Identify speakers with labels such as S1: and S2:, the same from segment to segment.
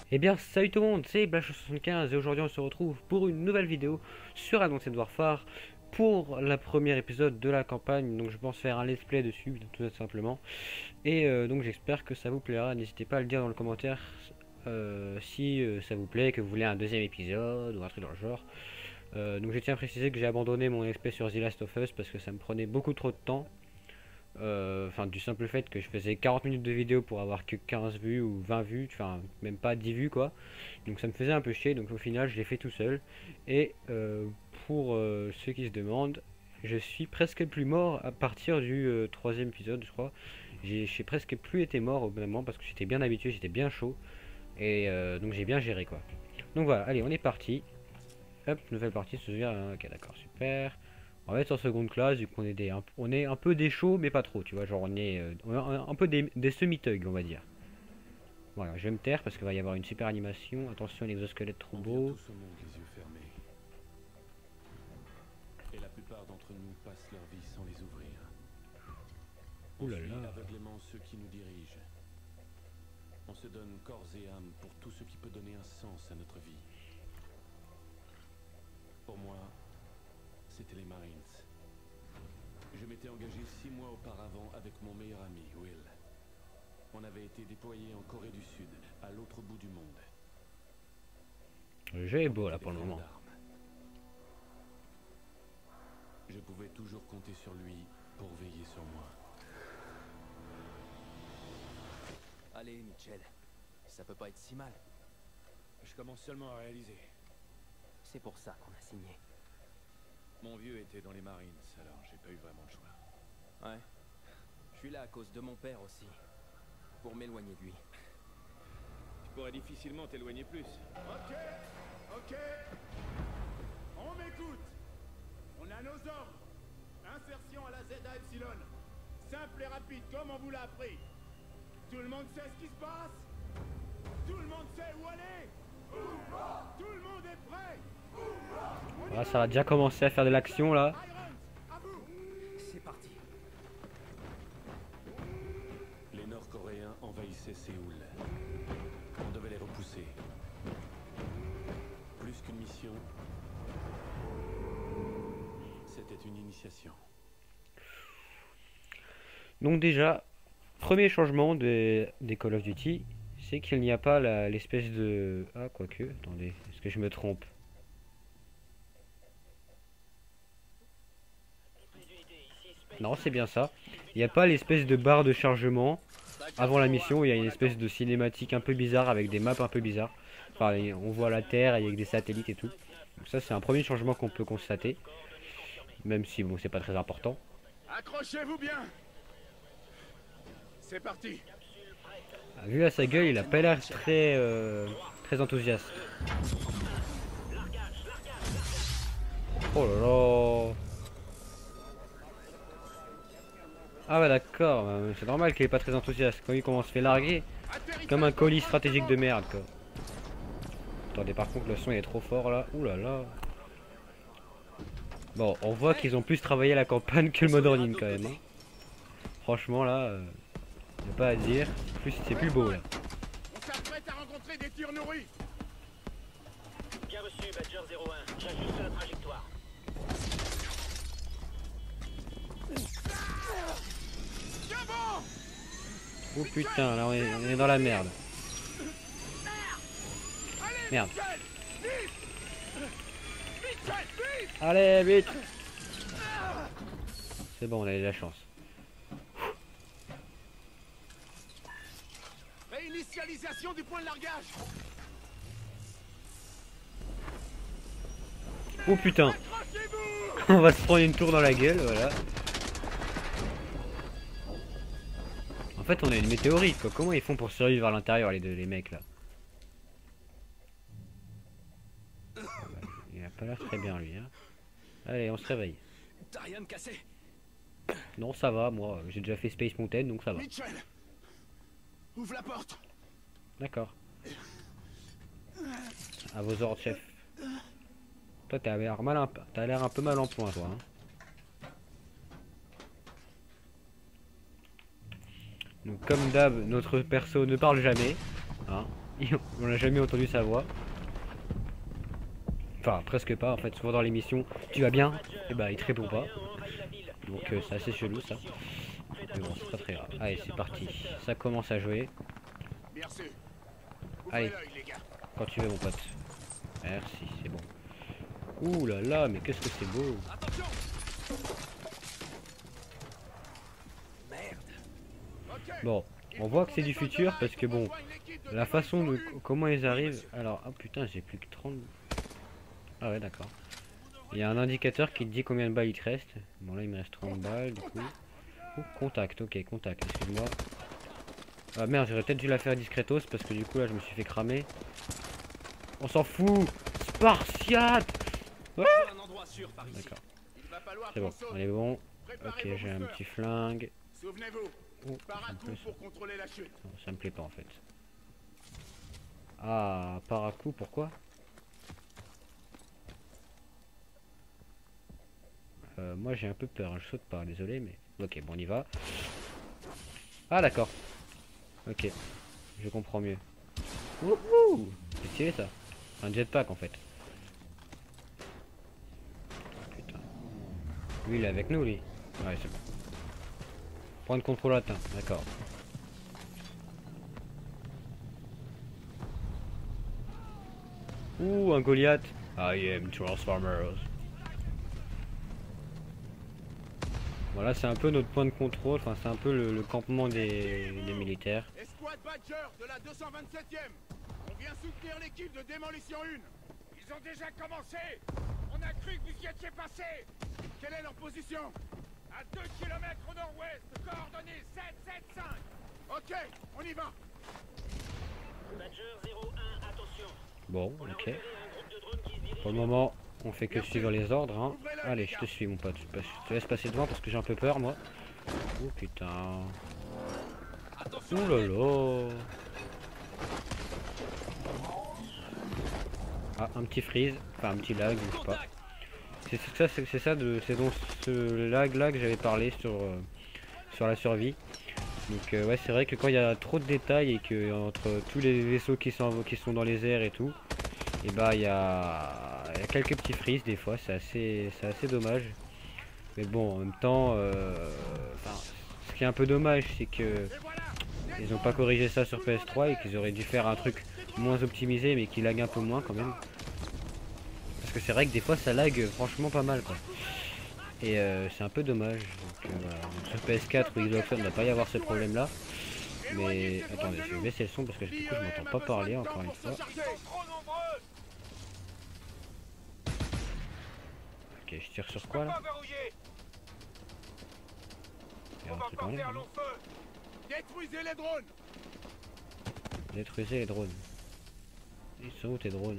S1: Eh bien, salut tout le monde, c'est Blash75 et aujourd'hui on se retrouve pour une nouvelle vidéo sur Advanced Warfare pour la première épisode de la campagne. Donc je pense faire un let's play dessus, tout simplement. Et donc j'espère que ça vous plaira. N'hésitez pas à le dire dans le commentaire si ça vous plaît, que vous voulez un deuxième épisode ou un truc dans le genre. Donc je tiens à préciser que j'ai abandonné mon XP sur The Last of Us parce que ça me prenait beaucoup trop de temps. Enfin, du simple fait que je faisais 40 minutes de vidéo pour avoir que 15 vues ou 20 vues, enfin même pas 10 vues quoi. Donc ça me faisait un peu chier, donc au final je l'ai fait tout seul. Et pour ceux qui se demandent, je suis presque plus mort à partir du troisième épisode je crois. J'ai presque plus été mort au bout d'un moment parce que j'étais bien habitué, j'étais bien chaud. Et donc j'ai bien géré quoi. Donc voilà, allez on est parti. Hop, nouvelle partie, se souvient, ok d'accord, super. On va être en seconde classe, vu qu'on est on est un peu des chauds, mais pas trop, tu vois. Genre, on est un peu des semi-thugs, on va dire. Voilà, je vais me taire parce qu'il va y avoir une super animation. Attention, l'exosquelette trop
S2: On vient
S1: beau.
S2: tous au monde les yeux fermés. Et la plupart d'entre nous passent leur vie sans les ouvrir.
S1: Ouh
S2: On
S1: là
S2: suit
S1: là.
S2: aveuglément ceux qui nous dirigent. On se donne corps et âme pour tout ce qui peut donner un sens à notre vie. Pour moi, c'était les Marines. Je m'étais engagé 6 mois auparavant avec mon meilleur ami, Will. On avait été déployés en Corée du Sud, à l'autre bout du monde.
S1: Le jeu est
S2: On
S1: beau
S2: était
S1: là
S2: des
S1: pour le moment.
S2: gendarmes. Je pouvais toujours compter sur lui pour veiller sur moi.
S3: Allez, Mitchell, ça peut pas être si mal.
S4: Je commence seulement à réaliser.
S3: C'est pour ça qu'on a signé.
S4: Mon vieux était dans les Marines, alors j'ai pas eu vraiment le choix.
S3: Ouais. Je suis là à cause de mon père aussi. Pour m'éloigner de lui.
S4: Tu pourrais difficilement t'éloigner plus.
S5: Ok. On m'écoute. On a nos ordres. Insertion à la Z à Epsilon. Simple et rapide, comme on vous l'a appris. Tout le monde sait ce qui se passe? Tout le monde sait où aller? Tout le monde est prêt?
S1: Voilà, ça va déjà commencer à faire de l'action là.
S5: Irons, à vous.
S3: C'est parti.
S2: Les Nord-Coréens envahissaient Séoul. On devait les repousser. Plus qu'une mission, c'était une initiation.
S1: Donc déjà, premier changement des Call of Duty, c'est qu'il n'y a pas l'espèce de... Ah, quoique, attendez, est-ce que je me trompe? Non, c'est bien ça. Il n'y a pas l'espèce de barre de chargement avant la mission. Il y a une espèce de cinématique un peu bizarre avec des maps un peu bizarres. Enfin, on voit la Terre avec des satellites et tout. Donc ça, c'est un premier changement qu'on peut constater. Même si, bon, c'est pas très important.
S5: Accrochez-vous bien. C'est parti.
S1: Ah, vu à sa gueule, il a pas l'air très enthousiaste. Oh là là. Ah ouais d'accord, c'est normal qu'il est pas très enthousiaste. Quand il commence à se faire larguer, comme un colis stratégique de merde quoi. Attendez, par contre le son il est trop fort là. Ouh là là. Bon, on voit qu'ils ont plus travaillé la campagne que le mode en ligne quand même. Hein. Franchement là, y a pas à dire. C'est plus beau là.
S5: On s'apprête à rencontrer des tirs nourris.
S6: Bien reçu, Badger 01. J'ajuste la trajectoire.
S5: Tiens bon.
S1: Oh putain, là on est dans la merde.
S5: Allez,
S1: Merde.
S5: Mitchell, vite. Mitchell, vite.
S1: Allez, vite. C'est bon, on a eu de la chance.
S5: Réinitialisation du point de largage.
S1: Oh putain.
S5: Accrochez-vous.
S1: On va se prendre une tour dans la gueule, voilà. En fait, on a une météorite, quoi. Comment ils font pour survivre à l'intérieur, les mecs, là? Il a pas l'air très bien, lui, hein. Allez, on se réveille.
S3: T'as rien de cassé?
S1: Non, ça va, moi. J'ai déjà fait Space Mountain, donc ça va.
S5: Mitchell, ouvre la porte.
S1: D'accord. À vos ordres, chef. Toi, t'as l'air un peu mal en point, toi, hein. Donc, comme d'hab, notre perso ne parle jamais. Hein. On n'a jamais entendu sa voix. Enfin, presque pas en fait. Souvent dans l'émission, tu vas bien? Et bah, il te répond pas. Donc, c'est assez chelou ça. Mais bon, c'est pas très grave. Allez, c'est parti. Ça commence à jouer.
S5: Merci.
S1: Allez, quand tu veux, mon pote. Merci, c'est bon. Ouh là là, mais qu'est-ce que c'est beau. Bon, on voit que c'est du futur parce que bon, la façon de comment ils arrivent. Alors, oh putain, j'ai plus que 30. Ah ouais, d'accord. Il y a un indicateur qui te dit combien de balles il te reste. Bon, là, il me reste 30 balles du coup. Oh, contact, ok, contact, excuse-moi. Ah merde, j'aurais peut-être dû la faire discretos parce que du coup, là, je me suis fait cramer. On s'en fout. Spartiate. Ah d'accord. C'est bon, on est bon. Ok, j'ai un petit flingue.
S5: Souvenez-vous,
S1: Oh,
S5: paracoup pour contrôler la chute.
S1: non, ça me plaît pas en fait. Ah, paracoup, pourquoi? Moi j'ai un peu peur, hein, je saute pas, désolé, mais... Ok, bon, on y va. Ah, d'accord. Ok, je comprends mieux. Wouhou, c'est stylé ça. Un jetpack en fait. Putain. Lui il est avec nous, lui. Ouais, c'est bon. Point de contrôle atteint, d'accord. Ouh, un Goliath. I am Transformers. Voilà, c'est un peu notre point de contrôle, enfin c'est un peu le campement des militaires.
S5: Escouade Badger de la 227e. On vient soutenir l'équipe de démolition 1. Ils ont déjà commencé. On a cru que vous y étiez passé. Quelle est leur position? À 2 km au nord-ouest, coordonnées 775. Ok, on y va.
S6: Badger 01, attention.
S1: Bon,
S6: On a
S1: ok.
S6: repéré un groupe de drones qui se dirige.
S1: Pour le moment, on fait que suivre les ordres. Hein. Allez, je te suis, mon pote. Je te laisse passer devant parce que j'ai un peu peur, moi. Oh putain. Ouh là là. Ah, un petit freeze. Enfin, un petit lag, je sais pas. C'est ça, c'est donc ce lag là que j'avais parlé sur la survie. Donc ouais, c'est vrai que quand il y a trop de détails et que entre tous les vaisseaux qui sont dans les airs et tout, et bah il y a quelques petits freezes des fois, c'est assez dommage. Mais bon, en même temps, ce qui est un peu dommage, c'est que ils n'ont pas corrigé ça sur PS3 et qu'ils auraient dû faire un truc moins optimisé mais qui lag un peu moins quand même. Parce que c'est vrai que des fois ça lag franchement pas mal quoi. Et c'est un peu dommage. Donc, voilà. Donc, sur PS4 ou Xbox One, il ne va pas y avoir ce problème là. Mais attendez, je vais baisser le son parce que du coup je m'entends pas parler encore une fois. Ok, je tire sur quoi là? Il y a un truc en l'air.
S5: Détruisez les drones.
S1: Détruisez les drones. Ils sont où tes drones?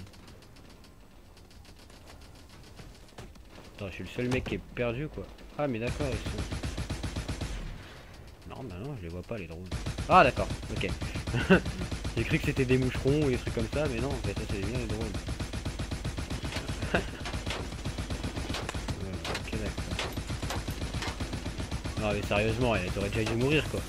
S1: Attends, je suis le seul mec qui est perdu quoi. Ah mais d'accord, ils sont... Non, bah non, je les vois pas les drones. Ah d'accord, ok. J'ai cru que c'était des moucherons ou des trucs comme ça, mais non, en fait, ça c'est bien les drones. Ouais, ok, d'accord. Non mais sérieusement, elle aurait déjà dû mourir quoi.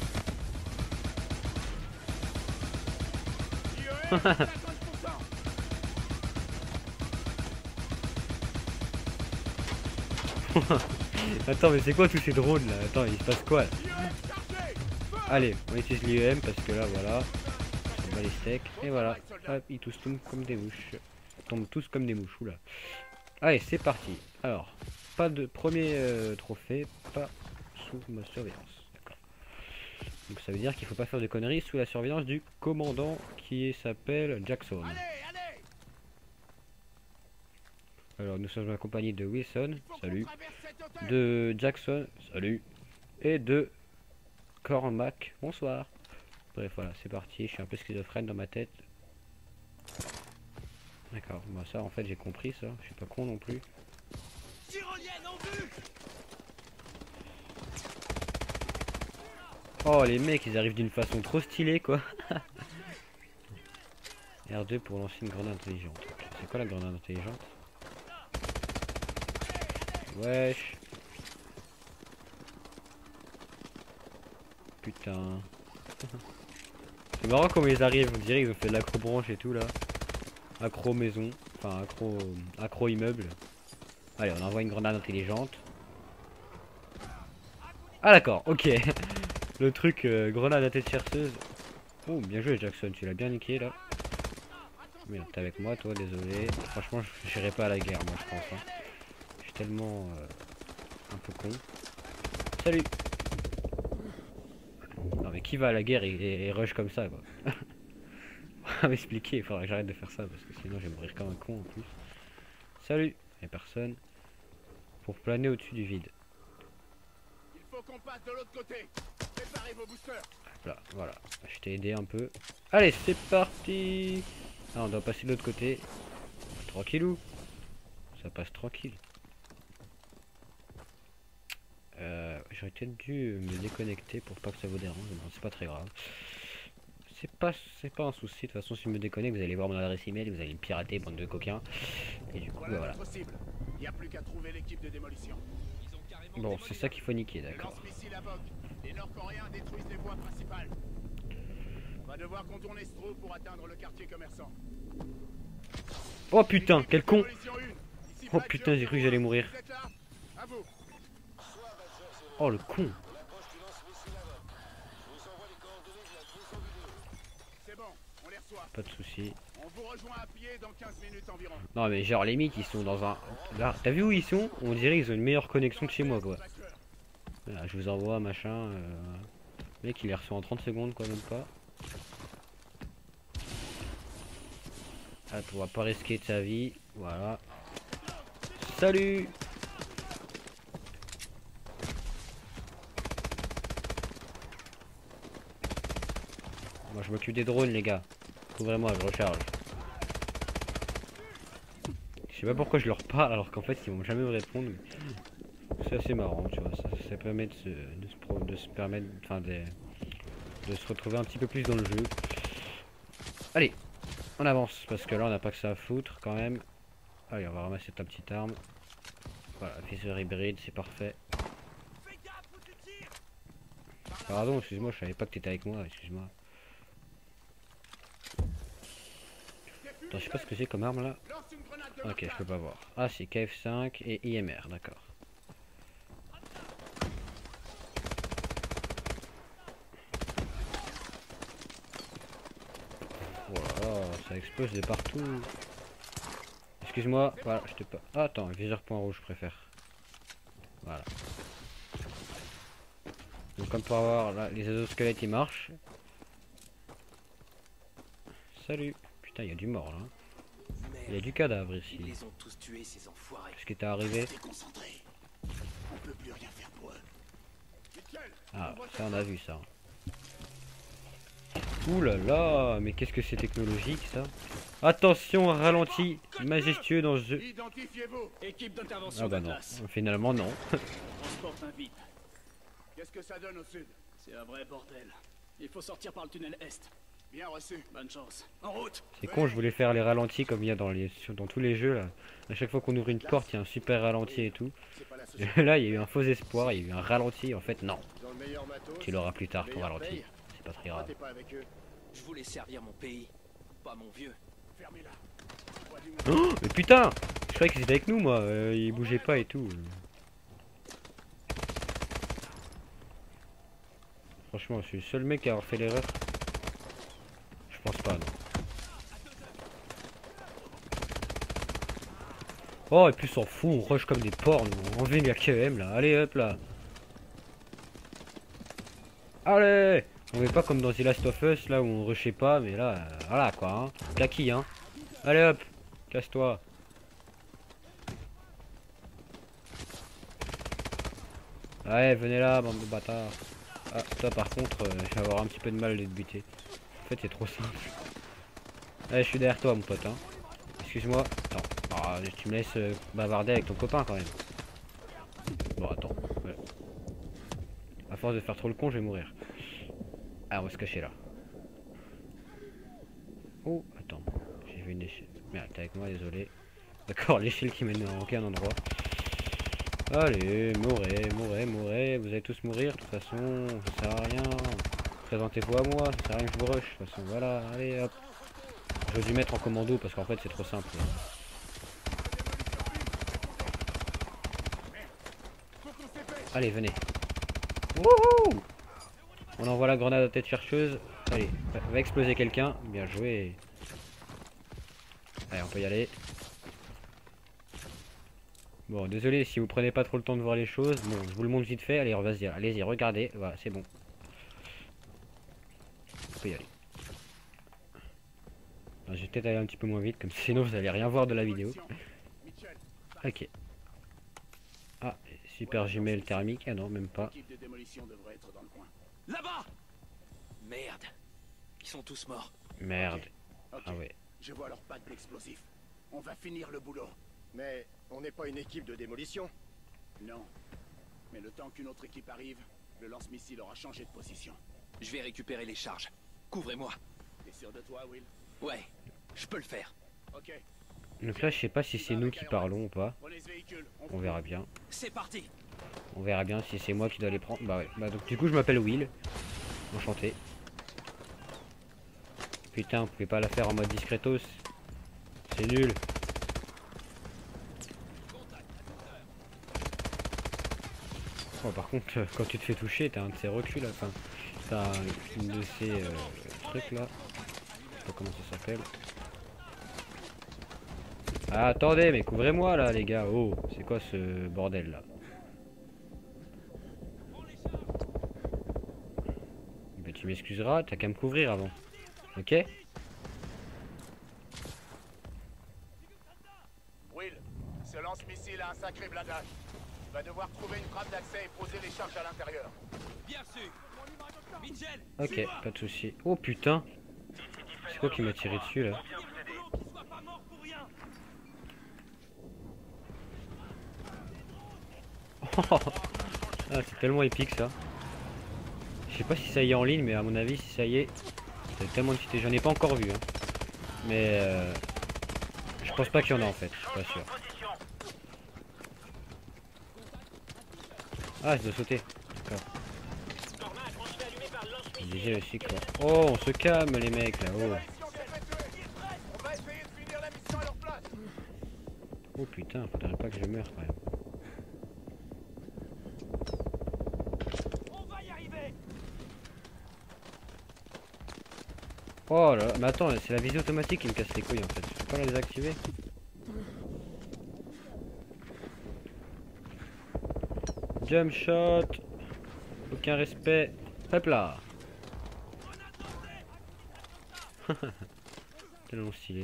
S1: Attends, mais c'est quoi tous ces drones là? Attends, il se passe quoi là? Allez, on utilise l'IEM parce que là voilà, on va les steaks et voilà, hop, ils tous tombent comme des mouches. Ils tombent tous comme des mouches, oula. Allez, c'est parti. Alors, pas de premier trophée, pas sous ma surveillance. D'accord. Donc ça veut dire qu'il faut pas faire de conneries sous la surveillance du commandant qui s'appelle Jackson. Alors nous sommes accompagnés de Wilson, salut, de Jackson, salut, et de Cormac, bonsoir. Bref voilà, c'est parti, je suis un peu schizophrène dans ma tête. D'accord, bah ça en fait j'ai compris ça, je suis pas con non plus. Oh les mecs ils arrivent d'une façon trop stylée quoi. R2 pour lancer une grenade intelligente. C'est quoi la grenade intelligente? Wesh. Putain. C'est C'est marrant comment ils arrivent, on dirait qu'ils ont fait de l'acro-branche et tout là. Accro-maison, enfin accro-immeuble. Allez, on envoie une grenade intelligente. Ah d'accord, ok. Le truc grenade à tête chercheuse. Oh, bien joué Jackson, tu l'as bien niqué là. Merde, t'es avec moi toi, désolé. Franchement, je n'irai pas à la guerre moi je pense. Hein. Je suis tellement un peu con. Salut. Non mais qui va à la guerre et rush comme ça quoi. On va m'expliquer, il faudra que j'arrête de faire ça parce que sinon je vais mourir comme un con en plus. Salut, y'a personne. Pour planer au-dessus du vide.
S5: Il faut qu'on passe de l'autre côté. Préparez vos boosters.
S1: Hop là, voilà. Je t'ai aidé un peu. Allez, c'est parti. Ah, on doit passer de l'autre côté. Tranquillou. Ça passe tranquille. J'aurais peut-être dû me déconnecter pour pas que ça vous dérange. Non, c'est pas très grave. C'est pas un souci. De toute façon, si je me déconnecte, vous allez voir mon adresse email, vous allez me pirater, bande de coquins. Et du coup, voilà.
S5: Notre cible. Il n'y a plus qu'à trouver l'équipe de démolition.
S1: Bon, c'est ça qu'il faut niquer,
S5: Le
S1: d'accord.
S5: lance-missile à Vogue. Les Nord-Coréens détruisent les voies principales. On va devoir contourner ce trou pour atteindre le quartier commerçant.
S1: Oh putain, quel con.
S5: Démolition 1. Ici
S1: Oh
S5: Badger
S1: putain, j'ai cru que j'allais mourir.
S5: Vous êtes là? À vous.
S1: Oh le con.
S5: C'est bon, on les reçoit.
S1: Pas de soucis.
S5: On vous rejoint à pied dans 15 minutes environ.
S1: Non mais genre les mecs ils sont dans un... Là, t'as vu où ils sont? On dirait qu'ils ont une meilleure connexion que chez moi quoi. Voilà, je vous envoie machin. Le mec il les reçoit en 30 secondes quoi, même pas. Ah, on va pas risquer de sa vie. Voilà. Salut. Moi je m'occupe des drones les gars. Couvrez-moi, je recharge. Je sais pas pourquoi je leur parle alors qu'en fait ils vont jamais me répondre. C'est assez marrant, tu vois. Ça permet de se permettre, enfin de se retrouver un petit peu plus dans le jeu. Allez, on avance parce que là on n'a pas que ça à foutre quand même. Allez, on va ramasser ta petite arme. Voilà, viseur hybride, c'est parfait. Pardon, excuse-moi, je savais pas que t'étais avec moi, excuse-moi. Attends, je sais pas ce que c'est comme arme là. Ok, je peux pas voir. Ah, c'est KF5 et IMR, d'accord. Voilà, ça explose de partout. Excuse-moi, voilà, je te pas. Ah, attends, viseur point rouge, je préfère. Voilà. Donc, comme pour avoir là, les exosquelettes ils marchent. Salut. Putain, il y a du mort là. Il y a du cadavre ici.
S3: Ils les ont tous tués, ces enfoirés.
S1: Qu'est-ce qui t'est arrivé?
S5: Déconcentrés. On peut plus rien faire pour eux.
S1: Ah, ça on a vu ça. Ouh là là, mais qu'est-ce que c'est technologique ça. Attention, ralenti majestueux dans ce jeu.
S5: Identifiez-vous.
S6: Équipe d'intervention
S1: Ah bah
S6: de
S1: non,
S6: classe.
S1: finalement non.
S6: Transporte un VIP.
S5: Qu'est-ce que ça donne au sud?
S6: C'est un vrai bordel. Il faut sortir par le tunnel est.
S5: Bien reçu.
S6: Bonne chance. En route.
S1: C'est con, je voulais faire les ralentis comme il y a dans tous les jeux là. À chaque fois qu'on ouvre une porte, il y a un super ralenti et tout.
S5: C'est pas la
S1: Et
S5: société.
S1: là, il y a eu un faux espoir, il y a eu un ralenti. En fait, non.
S5: Dans le meilleur matos.
S1: Tu l'auras plus tard ton
S5: meilleure
S1: ralenti.
S5: paye.
S1: C'est pas très
S5: Pourquoi
S1: grave.
S5: t'es pas avec eux?
S3: Je voulais servir mon pays, pas mon vieux.
S5: Fermez-la. Envoie du
S1: Oh, mais putain! Je croyais qu'ils étaient avec nous, moi. Ils bougeaient pas et tout. Franchement, je suis le seul mec à avoir fait l'erreur. Je pense pas, non. Oh, et puis on s'en fout, on rush comme des porcs, nous. On enlève la KEM là. Allez, hop là. Allez! On est pas comme dans The Last of Us là où on rushait pas, mais là, voilà quoi. Hein. Claquille, hein. Allez hop, casse-toi. Ouais, venez là, bande de bâtards. Ah, toi par contre, je vais avoir un petit peu de mal de te buter. En fait, c'est trop simple. Allez, je suis derrière toi, mon pote. Hein. Excuse-moi. Attends. Ah, tu me laisses bavarder avec ton copain quand même. Bon, attends. Ouais. À force de faire trop le con, je vais mourir. Ah, on va se cacher là. Oh, attends. J'ai vu une échelle. Merde, t'es avec moi, désolé. D'accord, l'échelle qui mène à aucun endroit. Allez, mourrez, mourrez, mourrez. Vous allez tous mourir, de toute façon, ça sert à rien. Présentez-vous à moi, ça sert à rien que je vous rush. De toute façon, voilà, allez hop. J'aurais dû mettre en commando parce qu'en fait c'est trop simple. Allez, venez. Wouhou! On envoie la grenade à tête chercheuse. Allez, va exploser quelqu'un. Bien joué. Allez, on peut y aller. Bon, désolé si vous prenez pas trop le temps de voir les choses. Bon, je vous le montre vite fait. Allez, vas-y, allez-y, regardez. Voilà, c'est bon. On peut y aller. Je vais peut-être aller un petit peu moins vite, comme sinon vous allez rien voir de la vidéo. Ok. Ah, super jumelle thermique. Ah non, même pas.
S3: Là-bas! Merde. Ils sont tous morts.
S1: Merde.
S5: Ok.
S1: Ah ouais.
S5: Je vois leur pack d'explosifs. On va finir le boulot. Mais on n'est pas une équipe de démolition. Non. Mais le temps qu'une autre équipe arrive, le lance-missile aura changé de position.
S3: Je vais récupérer les charges. Couvrez-moi.
S5: T'es sûr de toi, Will?
S3: Ouais, je peux le faire.
S5: Ok.
S1: Donc là, je sais pas si c'est nous qui parlons ou pas.
S5: Prenez ce véhicule.
S1: On verra bien.
S3: C'est parti.
S1: On verra bien si c'est moi qui dois les prendre. Bah ouais. Bah donc du coup, je m'appelle Will. Enchanté. Putain, vous pouvez pas la faire en mode discretos. C'est nul. Oh, par contre, quand tu te fais toucher, t'as un de ces reculs là. Enfin, t'as une de ces trucs là. Je sais pas comment ça s'appelle. Ah, attendez, mais couvrez-moi là, les gars. Oh, c'est quoi ce bordel là? Bah, tu m'excuseras, t'as qu'à me couvrir avant. Ok?
S5: Will, ce lance-missile a un sacré blindage. Tu vas devoir trouver une trappe d'accès et poser les charges à l'intérieur.
S3: Bien sûr. Mitchell.
S1: Ok, pas de soucis. Oh putain! C'est quoi qui m'a tiré dessus là? Ah, c'est tellement épique ça. Je sais pas si ça y est en ligne, mais à mon avis, si ça y est, c'est tellement excité. J'en ai pas encore vu, hein. Mais je pense pas qu'il y en a en fait. Je suis pas sûr. Ah, je dois sauter. D'accord. J'ai le cycle. Oh, on se calme les mecs là. Oh.
S5: On va essayer de finir la mission à leur place.
S1: Oh putain, faudrait pas que je meure quand même. Oh là, mais attends, c'est la visée automatique qui me casse les couilles en fait. Je peux pas la désactiver. Jump shot. Aucun respect. Hop là. Tellement stylé.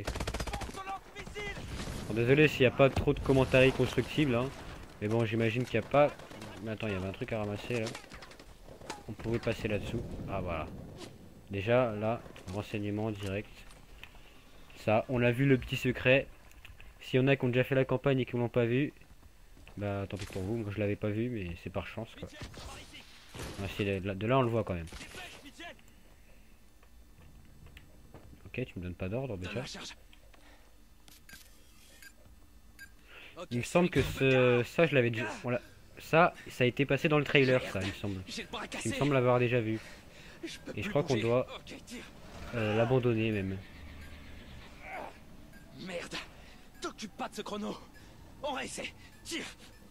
S1: Bon, désolé s'il n'y a pas trop de commentaires constructibles, hein. Mais bon, j'imagine qu'il n'y a pas. Mais attends, il y avait un truc à ramasser là. On pouvait passer là-dessous. Ah voilà. Déjà là, renseignement direct. Ça, on a vu le petit secret. S'il y en a qui ont déjà fait la campagne et qui l'ont pas vu, bah tant pis pour vous. Moi je l'avais pas vu, mais c'est par chance quoi. Ah, de là on le voit quand même. Ok, tu me donnes pas d'ordre déjà. Il me semble que ça je l'avais déjà. Ça a été passé dans le trailer, ça il me semble. Il me semble l'avoir déjà vu. Et je crois qu'on doit l'abandonner même.
S3: Merde. T'occupe pas de ce chrono. On réessaie. Tire.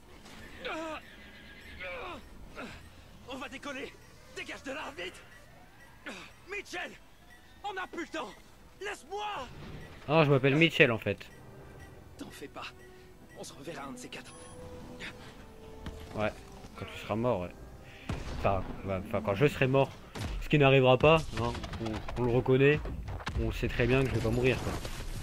S3: On va décoller. Dégage de là, vite. Mitchell. On n'a plus le temps. Laisse-moi.
S1: Ah, je m'appelle Mitchell en fait.
S3: T'en fais pas. On se reverra un de ces quatre.
S1: Ouais, quand tu seras mort, ouais. Enfin, quand je serai mort. Ce qui n'arrivera pas, hein. On le reconnaît. On sait très bien que je vais pas mourir quoi.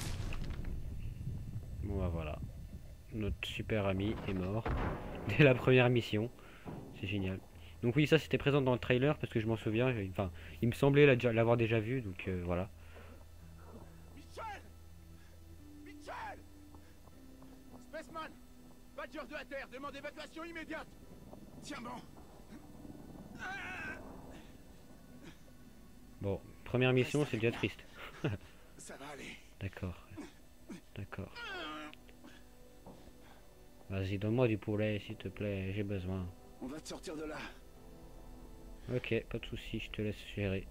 S1: Bon bah voilà. Notre super ami est mort. Dès la première mission. C'est génial. Donc oui, ça c'était présent dans le trailer parce que je m'en souviens. Enfin, il me semblait l'avoir déjà vu, donc voilà.
S5: Mitchell! Mitchell! Spaceman! Badger de la Terre, demande évacuation immédiate! Tiens bon!
S1: Bon, première mission, c'est déjà triste.
S5: Ça va aller.
S1: D'accord. D'accord. Vas-y, donne-moi du poulet, s'il te plaît, j'ai besoin.
S5: On va te sortir de là.
S1: Ok, pas de souci, je te laisse gérer.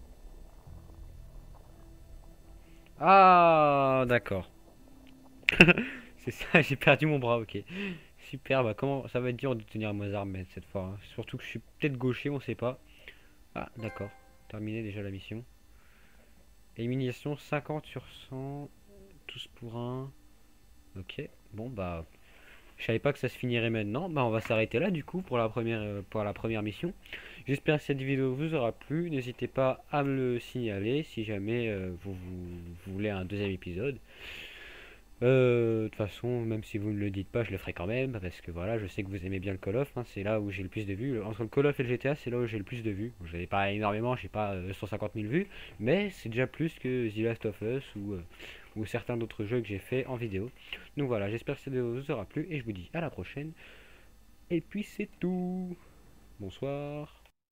S1: Ah, d'accord. C'est ça, j'ai perdu mon bras, ok. Super, bah comment ça va être dur de tenir mes armes cette fois, hein. Surtout que je suis peut-être gaucher, on sait pas. Ah, d'accord. Terminé déjà la mission. Élimination 50 sur 100. Tous pour un. Ok, bon bah. Je savais pas que ça se finirait maintenant. Bah on va s'arrêter là du coup pour la première mission. J'espère que cette vidéo vous aura plu. N'hésitez pas à me le signaler si jamais vous voulez un deuxième épisode. De toute façon, même si vous ne le dites pas, je le ferai quand même, parce que voilà, je sais que vous aimez bien le Call of, hein, c'est là où j'ai le plus de vues. Entre le Call of et le GTA, c'est là où j'ai le plus de vues. Je n'ai pas énormément, j'ai pas 150 000 vues, mais c'est déjà plus que The Last of Us ou certains d'autres jeux que j'ai fait en vidéo. Donc voilà, j'espère que cette vidéo vous aura plu, et je vous dis à la prochaine. Et puis c'est tout. Bonsoir.